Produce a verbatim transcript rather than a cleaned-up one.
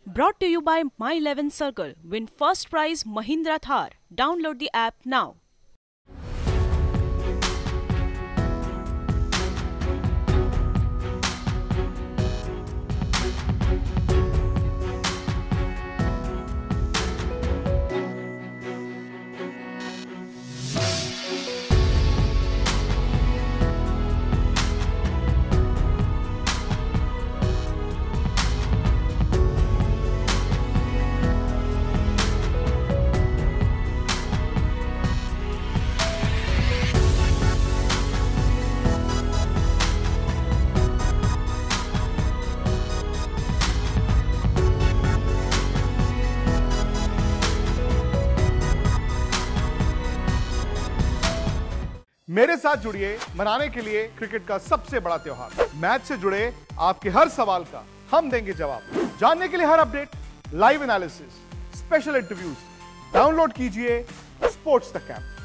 Brought to you by My eleven Circle. Win first prize Mahindra Thar. Download the app now. मेरे साथ जुड़िए मनाने के लिए क्रिकेट का सबसे बड़ा त्योहार। मैच से जुड़े आपके हर सवाल का हम देंगे जवाब। जानने के लिए हर update, live analysis, special interviews, download कीजिए स्पोर्ट्स तक ऐप।